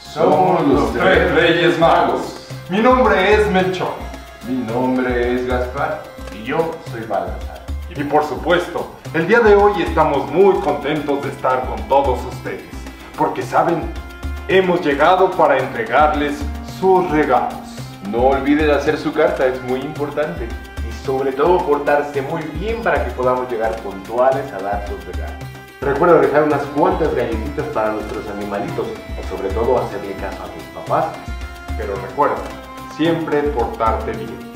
Somos los tres Reyes Magos. Mi nombre es Melchor. Mi nombre es Gaspar. Y yo soy Baltasar. Y por supuesto, el día de hoy estamos muy contentos de estar con todos ustedes. Porque saben, hemos llegado para entregarles sus regalos. No olviden hacer su carta, es muy importante. Y sobre todo portarse muy bien para que podamos llegar puntuales a dar sus regalos. Recuerda dejar unas cuantas galletitas para nuestros animalitos. O sobre todo hacerle caso a tus papás. Pero recuerda, siempre portarte bien.